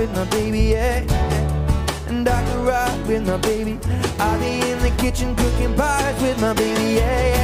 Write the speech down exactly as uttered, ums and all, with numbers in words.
with my baby, yeah, yeah. And I could ride with my baby. I'll be in the kitchen cooking pies with my baby, yeah, yeah.